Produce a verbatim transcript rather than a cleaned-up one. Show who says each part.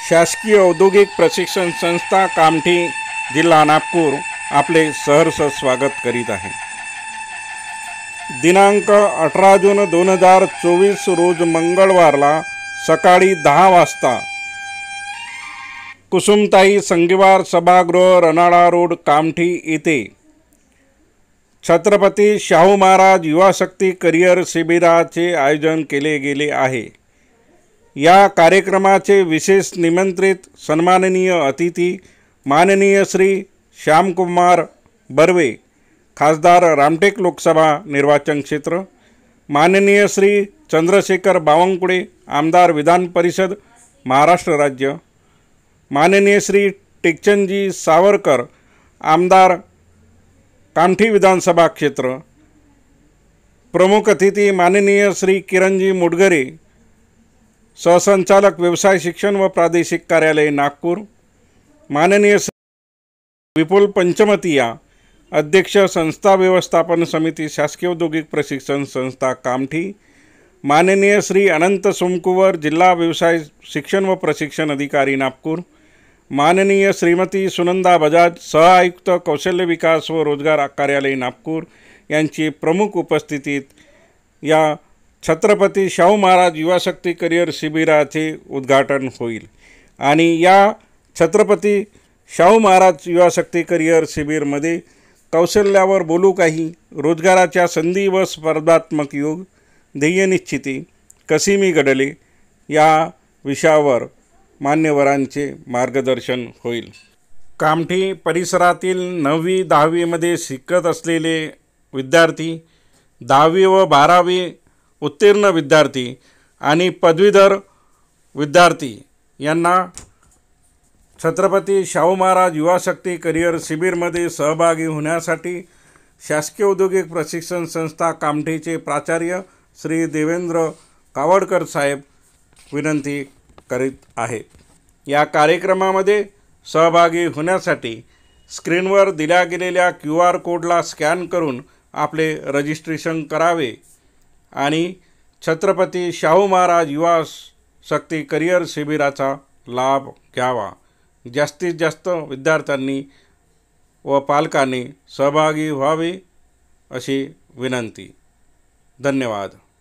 Speaker 1: शासकीय औद्योगिक प्रशिक्षण संस्था कामठी जिल्हा नागपूर आपले सहर्ष स्वागत करीत आहे। दिनांक अठरा जून दोन हजार चोवीस रोज मंगळवारला सकाळी दहा वाजता कुसुमताई संगीवार सभागृह रनाळा रोड कामठी येथे छत्रपती शाहू महाराज युवाशक्ती करिअर शिबिराचे आयोजन केले गेले आहे। या कार्यक्रमाचे विशेष निमंत्रित सन्माननीय अतिथी माननीय श्री श्यामकुमार बर्वे, खासदार रामटेक लोकसभा निर्वाचन क्षेत्र, माननीय श्री चंद्रशेखर बावनकुळे, आमदार विधान परिषद महाराष्ट्र राज्य, माननीय श्री टेकचंदजी सावरकर, आमदार कामठी विधानसभा क्षेत्र, प्रमुख अतिथी माननीय श्री किरणजी मुडगरे, सहसंचालक व्यवसाय शिक्षण व प्रादेशिक कार्यालय नागपूर, माननीय श्री विपुल पंचमतिया, अध्यक्ष संस्था व्यवस्थापन समिती शासकीय औद्योगिक प्रशिक्षण संस्था कामठी, माननीय श्री अनंत सोमकुवर, जिल्हा व्यवसाय शिक्षण व प्रशिक्षण अधिकारी नागपूर, माननीय श्रीमती सुनंदा बजाज, सह आयुक्त कौशल्य विकास व रोजगार कार्यालय नागपूर यांची प्रमुख उपस्थितीत या छत्रपती शाहू महाराज युवाशक्ती करिअर शिबिराचे उद्घाटन होईल। आणि या छत्रपती शाहू महाराज युवाशक्ती करिअर शिबिरमध्ये कौशल्यावर बोलू काही, रोजगाराच्या संधी व स्पर्धात्मक योग, ध्येयनिश्चिती कशी मी घडले या विषयावर मान्यवरांचे मार्गदर्शन होईल। कामठी परिसरातील नववी दहावीमध्ये शिकत असलेले विद्यार्थी, दहावी व बारावी उत्तीर्ण विद्यार्थी आणि पदवीधर विद्यार्थी यांना छत्रपती शाहू महाराज युवाशक्ती करिअर शिबिरमध्ये सहभागी होण्यासाठी शासकीय औद्योगिक प्रशिक्षण संस्था कामठीचे प्राचार्य श्री देवेंद्र कावडकर साहेब विनंती करीत आहेत। या कार्यक्रमामध्ये सहभागी होण्यासाठी स्क्रीनवर दिल्या गेलेल्या क्यू आर कोडला स्कॅन करून आपले रजिस्ट्रेशन करावे आणि छत्रपती शाहू महाराज युवा शक्ती करिअर शिबिराचा लाभ घ्यावा। जास्तीत जास्त विद्यार्थ्यांनी व पालकांनी सहभागी व्हावे अशी विनंती। धन्यवाद।